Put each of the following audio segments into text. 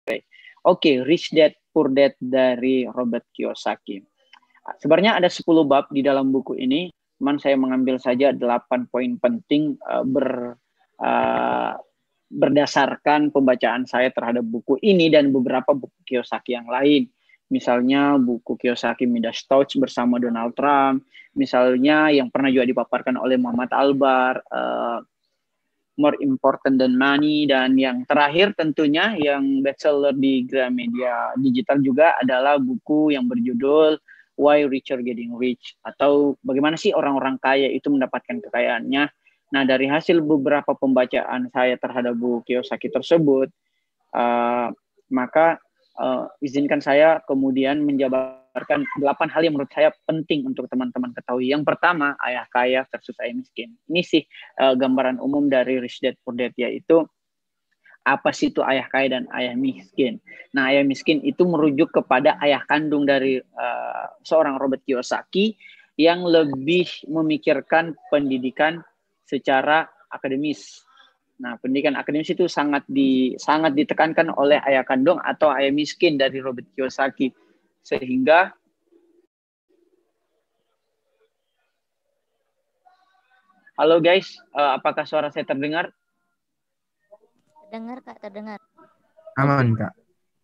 Oke, Rich Dad Poor Dad dari Robert Kiyosaki. Sebenarnya ada 10 bab di dalam buku ini, cuman saya mengambil saja 8 poin penting berdasarkan pembacaan saya terhadap buku ini dan beberapa buku Kiyosaki yang lain. Misalnya buku Kiyosaki Midas Touch bersama Donald Trump, misalnya yang pernah juga dipaparkan oleh Muhammad Albar, More Important Than Money, dan yang terakhir tentunya yang bestseller di Gramedia Digital juga adalah buku yang berjudul Why Rich Are Getting Rich, atau bagaimana sih orang-orang kaya itu mendapatkan kekayaannya. Nah, dari hasil beberapa pembacaan saya terhadap buku Kiyosaki tersebut, maka izinkan saya kemudian menjabarkan 8 hal yang menurut saya penting untuk teman-teman ketahui. Yang pertama, ayah kaya versus ayah miskin. Ini sih gambaran umum dari Rich Dad Poor Dad, yaitu apa sih itu ayah kaya dan ayah miskin. Nah, ayah miskin itu merujuk kepada ayah kandung dari seorang Robert Kiyosaki yang lebih memikirkan pendidikan secara akademis. Nah, pendidikan akademis itu sangat ditekankan oleh ayah kandung atau ayah miskin dari Robert Kiyosaki. Sehingga halo guys, apakah suara saya terdengar? Terdengar Kak, terdengar. Aman Kak.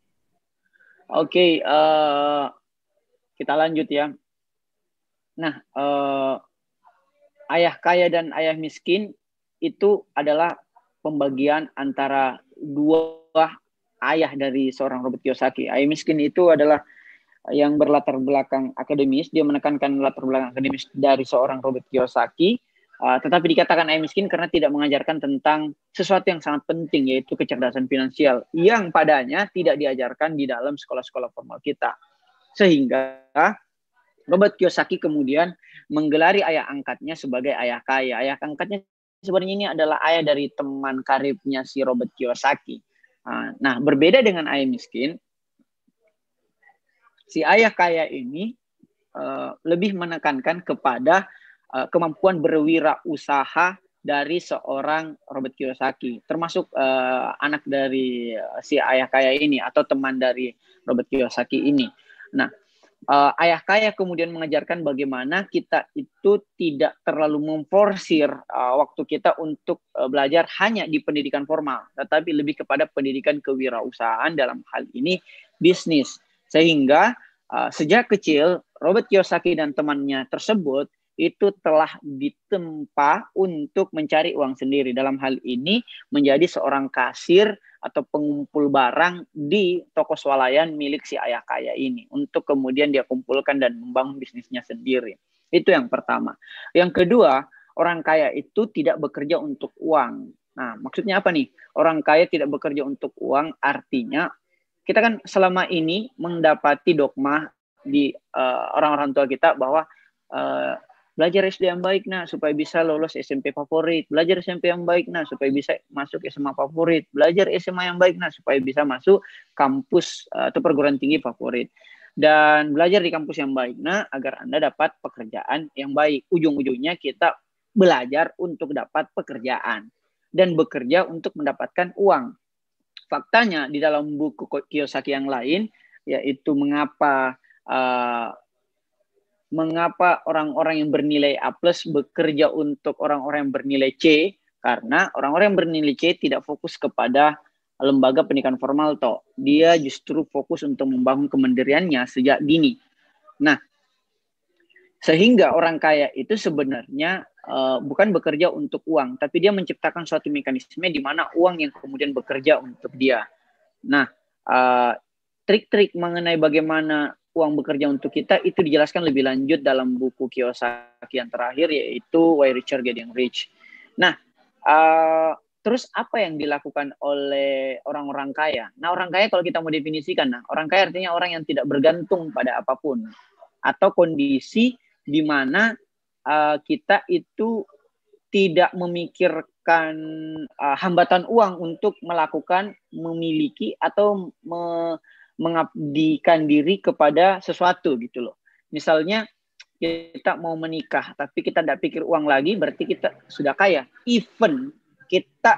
Oke, kita lanjut ya. Nah, ayah kaya dan ayah miskin itu adalah pembagian antara dua ayah dari seorang Robert Kiyosaki. Ayah miskin itu adalah yang berlatar belakang akademis, dia menekankan latar belakang akademis dari seorang Robert Kiyosaki, tetapi dikatakan ayah miskin karena tidak mengajarkan tentang sesuatu yang sangat penting, yaitu kecerdasan finansial, yang padanya tidak diajarkan di dalam sekolah-sekolah formal kita. Sehingga Robert Kiyosaki kemudian menggelari ayah angkatnya sebagai ayah kaya. Ayah angkatnya sebenarnya ini adalah ayah dari teman karibnya si Robert Kiyosaki. Nah, berbeda dengan ayah miskin, si ayah kaya ini lebih menekankan kepada kemampuan berwirausaha dari seorang Robert Kiyosaki, termasuk anak dari si ayah kaya ini atau teman dari Robert Kiyosaki ini. Nah, ayah kaya kemudian mengajarkan bagaimana kita itu tidak terlalu memforsir waktu kita untuk belajar hanya di pendidikan formal, tetapi lebih kepada pendidikan kewirausahaan, dalam hal ini bisnis. Sehingga sejak kecil Robert Kiyosaki dan temannya tersebut itu telah ditempa untuk mencari uang sendiri. Dalam hal ini menjadi seorang kasir atau pengumpul barang di toko swalayan milik si ayah kaya ini, untuk kemudian dia kumpulkan dan membangun bisnisnya sendiri. Itu yang pertama. Yang kedua, orang kaya itu tidak bekerja untuk uang. Nah, maksudnya apa nih? Orang kaya tidak bekerja untuk uang, artinya kita kan selama ini mendapati dogma di orang-orang tua kita bahwa belajar SD yang baik nah supaya bisa lolos SMP favorit, belajar SMP yang baik nah supaya bisa masuk SMA favorit, belajar SMA yang baik nah supaya bisa masuk kampus atau perguruan tinggi favorit, dan belajar di kampus yang baik nah agar Anda dapat pekerjaan yang baik. Ujung-ujungnya kita belajar untuk dapat pekerjaan dan bekerja untuk mendapatkan uang. Faktanya di dalam buku Kiyosaki yang lain, yaitu mengapa orang-orang yang bernilai A+ bekerja untuk orang-orang yang bernilai C, karena orang-orang yang bernilai C tidak fokus kepada lembaga pendidikan formal toh. Dia justru fokus untuk membangun kemandiriannya sejak dini. Nah, sehingga orang kaya itu sebenarnya bukan bekerja untuk uang, tapi dia menciptakan suatu mekanisme di mana uang yang kemudian bekerja untuk dia. Nah, trik-trik mengenai bagaimana uang bekerja untuk kita itu dijelaskan lebih lanjut dalam buku Kiyosaki yang terakhir, yaitu Why Rich Are Getting Rich. Nah, terus apa yang dilakukan oleh orang-orang kaya? Nah, orang kaya kalau kita mau definisikan, orang kaya artinya orang yang tidak bergantung pada apapun atau kondisi di mana kita itu tidak memikirkan hambatan uang untuk melakukan, memiliki atau mengabdikan diri kepada sesuatu gitu loh. Misalnya kita mau menikah tapi kita tidak pikir uang lagi, berarti kita sudah kaya. Even kita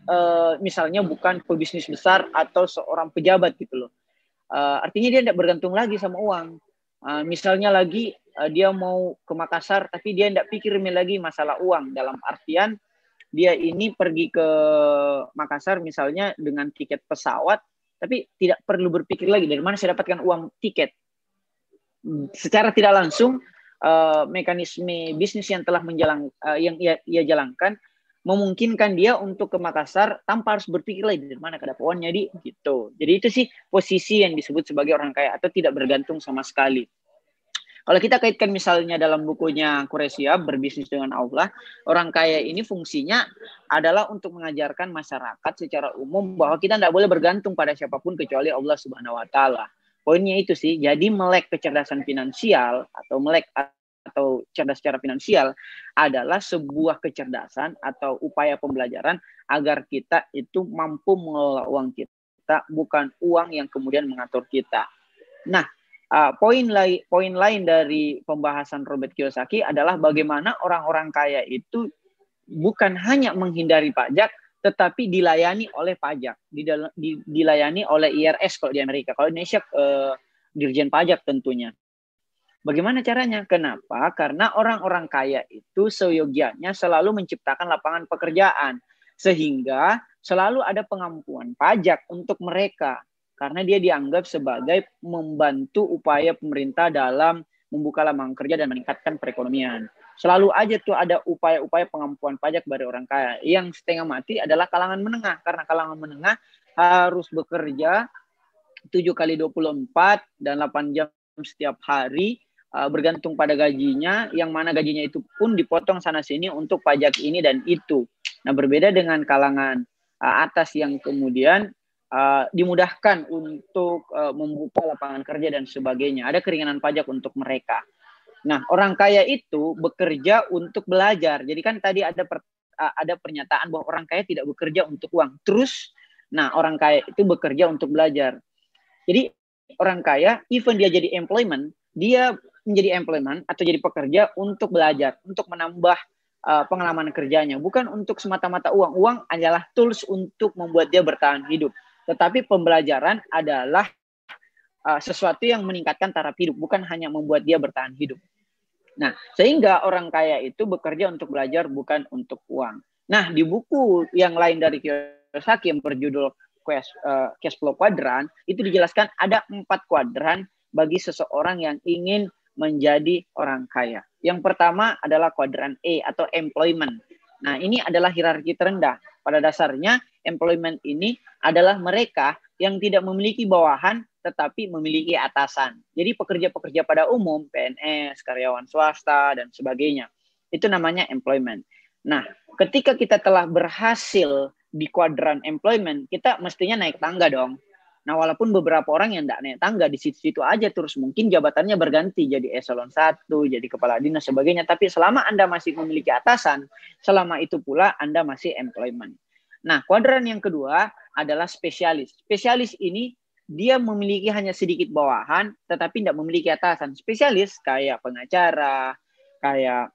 misalnya bukan pebisnis besar atau seorang pejabat gitu loh. Artinya dia tidak bergantung lagi sama uang. Misalnya lagi dia mau ke Makassar, tapi dia tidak pikir lagi masalah uang. Dalam artian dia ini pergi ke Makassar misalnya dengan tiket pesawat, tapi tidak perlu berpikir lagi dari mana saya dapatkan uang tiket. Secara tidak langsung mekanisme bisnis yang telah yang ia jalankan memungkinkan dia untuk ke Makassar tanpa harus berpikir lagi dari mana dapat uangnya gitu. Jadi itu sih posisi yang disebut sebagai orang kaya atau tidak bergantung sama sekali. Kalau kita kaitkan misalnya dalam bukunya Qureshi Berbisnis dengan Allah, orang kaya ini fungsinya adalah untuk mengajarkan masyarakat secara umum bahwa kita tidak boleh bergantung pada siapapun kecuali Allah Subhanahu wa taala. Poinnya itu sih, jadi melek kecerdasan finansial atau cerdas secara finansial adalah sebuah kecerdasan atau upaya pembelajaran agar kita itu mampu mengelola uang kita, bukan uang yang kemudian mengatur kita. Nah, poin lain dari pembahasan Robert Kiyosaki adalah bagaimana orang-orang kaya itu bukan hanya menghindari pajak, tetapi dilayani oleh pajak, dilayani oleh IRS kalau di Amerika. Kalau di Indonesia Dirjen Pajak tentunya. Bagaimana caranya? Kenapa? Karena orang-orang kaya itu seyogianya selalu menciptakan lapangan pekerjaan, sehingga selalu ada pengampuan pajak untuk mereka. Karena dia dianggap sebagai membantu upaya pemerintah dalam membuka lapangan kerja dan meningkatkan perekonomian. Selalu aja tuh ada upaya-upaya pengampuan pajak dari orang kaya. Yang setengah mati adalah kalangan menengah. Karena kalangan menengah harus bekerja 7x24 dan 8 jam setiap hari, bergantung pada gajinya, yang mana gajinya itu pun dipotong sana-sini untuk pajak ini dan itu. Nah, berbeda dengan kalangan atas yang kemudian dimudahkan untuk membuka lapangan kerja dan sebagainya. Ada keringanan pajak untuk mereka. Nah, orang kaya itu bekerja untuk belajar. Jadi kan tadi ada pernyataan bahwa orang kaya tidak bekerja untuk uang. Terus, nah orang kaya itu bekerja untuk belajar. Jadi orang kaya, even dia jadi employment, dia menjadi employment atau jadi pekerja untuk belajar, untuk menambah pengalaman kerjanya. Bukan untuk semata-mata uang. Uang adalah tools untuk membuat dia bertahan hidup. Tetapi pembelajaran adalah sesuatu yang meningkatkan taraf hidup, bukan hanya membuat dia bertahan hidup. Nah, sehingga orang kaya itu bekerja untuk belajar, bukan untuk uang. Nah, di buku yang lain dari Kiyosaki yang berjudul Cash Flow Quadrant, itu dijelaskan ada 4 kuadran bagi seseorang yang ingin menjadi orang kaya. Yang pertama adalah kuadran E atau employment. Nah, ini adalah hierarki terendah. Pada dasarnya, employment ini adalah mereka yang tidak memiliki bawahan, tetapi memiliki atasan. Jadi pekerja-pekerja pada umum, PNS, karyawan swasta, dan sebagainya. Itu namanya employment. Nah, ketika kita telah berhasil di kuadran employment, kita mestinya naik tangga dong. Nah, walaupun beberapa orang yang tidak naik tangga di situ-situ aja terus, mungkin jabatannya berganti jadi eselon 1, jadi kepala dinas, sebagainya. Tapi selama Anda masih memiliki atasan, selama itu pula Anda masih employment. Nah, kuadran yang kedua adalah spesialis. Spesialis ini dia memiliki hanya sedikit bawahan, tetapi tidak memiliki atasan. Spesialis kayak pengacara, kayak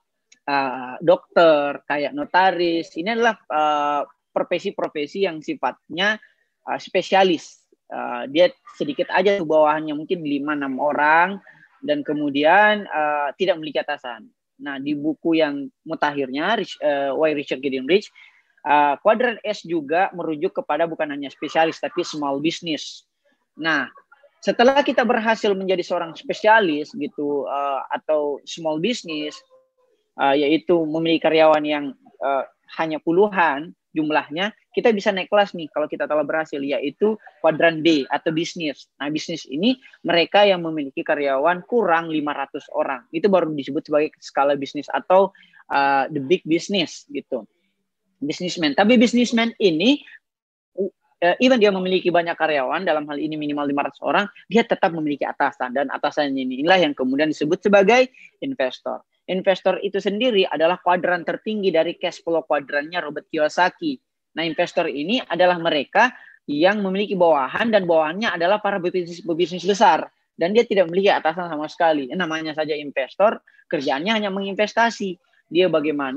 dokter, kayak notaris. Ini adalah profesi-profesi yang sifatnya spesialis. Dia sedikit aja bawahannya, mungkin 5-6 orang, dan kemudian tidak memiliki atasan. Nah, di buku yang mutakhirnya, Why Rich Are Getting Rich, kuadran S juga merujuk kepada bukan hanya spesialis, tapi small business. Nah, setelah kita berhasil menjadi seorang spesialis gitu, atau small business, yaitu memiliki karyawan yang hanya puluhan jumlahnya, kita bisa naik kelas nih kalau kita telah berhasil, yaitu kuadran B atau bisnis. Nah, bisnis ini mereka yang memiliki karyawan kurang 500 orang. Itu baru disebut sebagai skala bisnis atau the big business gitu. Businessman. Tapi businessman ini even dia memiliki banyak karyawan, dalam hal ini minimal 500 orang, dia tetap memiliki atasan, dan atasan inilah yang kemudian disebut sebagai investor. Investor itu sendiri adalah kuadran tertinggi dari cash flow kuadrannya Robert Kiyosaki. Nah, investor ini adalah mereka yang memiliki bawahan, dan bawahannya adalah para pebisnis besar, dan dia tidak memiliki atasan sama sekali. Namanya saja investor, kerjaannya hanya menginvestasi. Dia bagaimana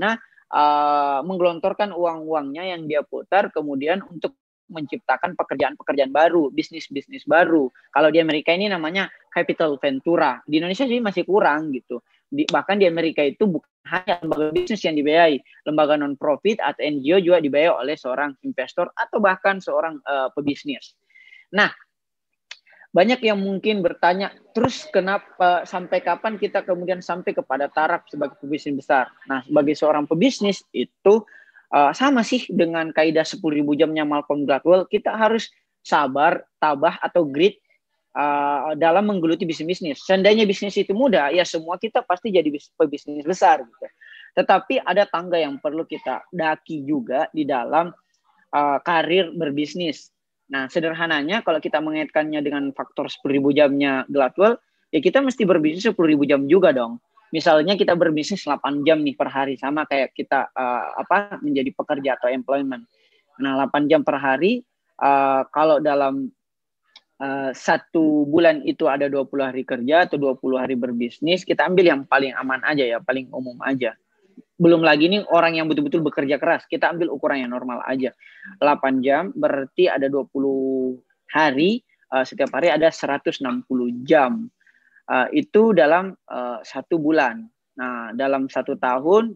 menggelontorkan uang-uangnya yang dia putar kemudian untuk menciptakan pekerjaan-pekerjaan baru, bisnis-bisnis baru. Kalau di Amerika ini namanya capital ventura. Di Indonesia sih masih kurang gitu. Bahkan di Amerika itu bukan hanya lembaga bisnis yang dibiayai, lembaga non-profit atau NGO juga dibiayai oleh seorang investor atau bahkan seorang pebisnis. Nah, banyak yang mungkin bertanya, terus kenapa sampai kapan kita kemudian sampai kepada taraf sebagai pebisnis besar? Nah, sebagai seorang pebisnis itu sama sih dengan kaidah 10.000 jamnya Malcolm Gladwell, kita harus sabar, tabah atau grit dalam menggeluti bisnis. Seandainya bisnis itu mudah, ya semua kita pasti jadi pebisnis besar. Gitu. Tetapi ada tangga yang perlu kita daki juga di dalam karir berbisnis. Nah, sederhananya kalau kita mengaitkannya dengan faktor 10.000 jamnya Gladwell, ya kita mesti berbisnis 10.000 jam juga dong. Misalnya kita berbisnis 8 jam nih per hari, sama kayak kita menjadi pekerja atau employment. Nah, 8 jam per hari, kalau dalam satu bulan itu ada 20 hari kerja atau 20 hari berbisnis, kita ambil yang paling aman aja ya, paling umum aja. Belum lagi nih orang yang betul-betul bekerja keras. Kita ambil ukuran yang normal aja. 8 jam berarti ada 20 hari. Setiap hari ada 160 jam. Itu dalam satu bulan. Nah, dalam satu tahun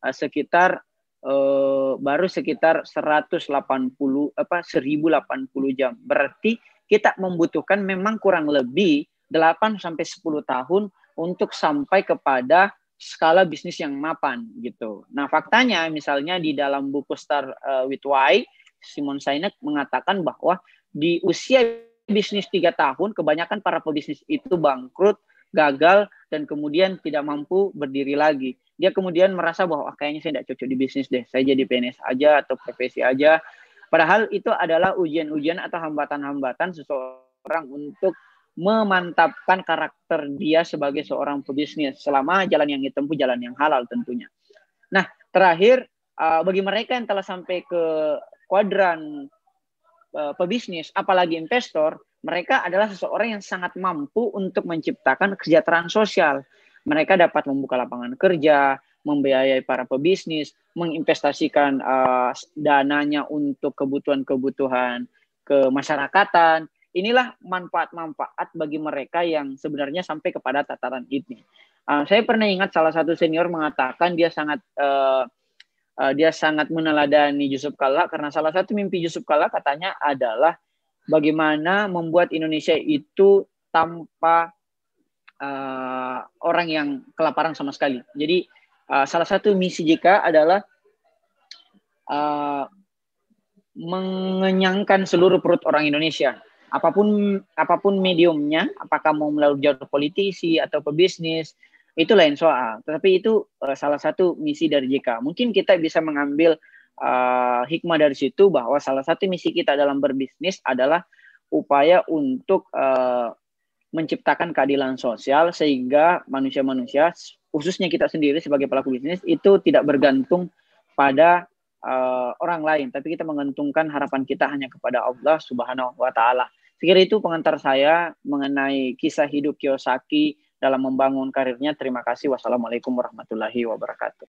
baru sekitar 1080 jam. Berarti kita membutuhkan memang kurang lebih 8 sampai 10 tahun untuk sampai kepada skala bisnis yang mapan gitu. Nah, faktanya misalnya di dalam buku Start with Why, Simon Sinek mengatakan bahwa di usia bisnis 3 tahun kebanyakan para pebisnis itu bangkrut, gagal, dan kemudian tidak mampu berdiri lagi. Dia kemudian merasa bahwa kayaknya saya tidak cocok di bisnis deh, saya jadi PNS aja atau profesi aja. Padahal itu adalah ujian-ujian atau hambatan-hambatan seseorang untuk memantapkan karakter dia sebagai seorang pebisnis selama jalan yang ditempuh jalan yang halal tentunya. Nah, terakhir bagi mereka yang telah sampai ke kuadran pebisnis, apalagi investor, mereka adalah seseorang yang sangat mampu untuk menciptakan kesejahteraan sosial. Mereka dapat membuka lapangan kerja, membiayai para pebisnis, menginvestasikan dananya untuk kebutuhan-kebutuhan kemasyarakatan. Inilah manfaat-manfaat bagi mereka yang sebenarnya sampai kepada tataran ini. Saya pernah ingat salah satu senior mengatakan dia sangat meneladani Yusuf Kalla karena salah satu mimpi Yusuf Kalla katanya adalah bagaimana membuat Indonesia itu tanpa orang yang kelaparan sama sekali. Jadi salah satu misi JK adalah mengenyangkan seluruh perut orang Indonesia. Apapun mediumnya, apakah mau melalui jalur politisi atau pebisnis, itu lain soal. Tetapi itu salah satu misi dari JK. Mungkin kita bisa mengambil hikmah dari situ bahwa salah satu misi kita dalam berbisnis adalah upaya untuk menciptakan keadilan sosial sehingga manusia-manusia, khususnya kita sendiri sebagai pelaku bisnis, itu tidak bergantung pada orang lain, tapi kita menggantungkan harapan kita hanya kepada Allah Subhanahu wa Ta'ala. Sekira itu pengantar saya mengenai kisah hidup Kiyosaki dalam membangun karirnya. Terima kasih. Wassalamualaikum warahmatullahi wabarakatuh.